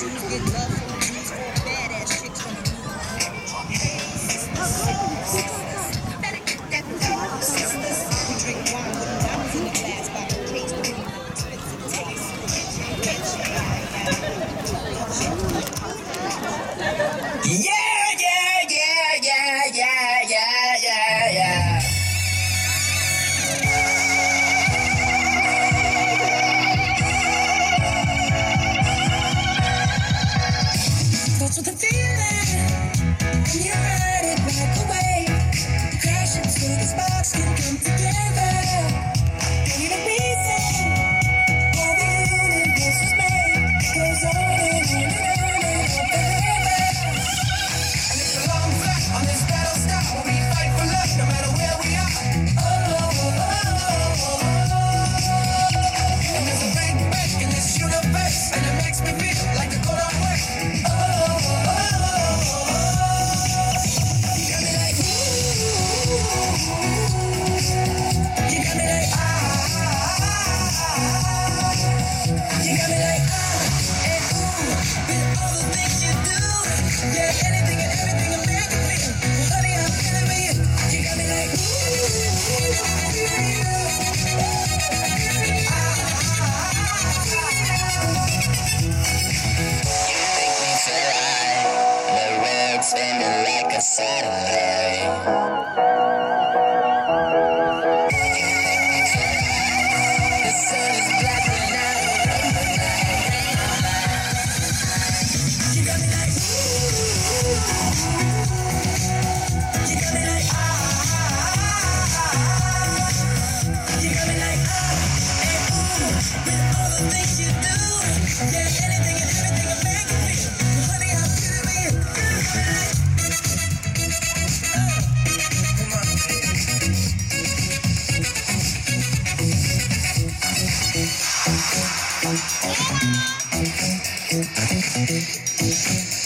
Spinning like a satellite. The sun is blacking out. You got me like ooh. You got me like You got me like and ooh. With all the things you do, yeah, anything and everything will make it real. Honey, I'm feeling with you. Come on.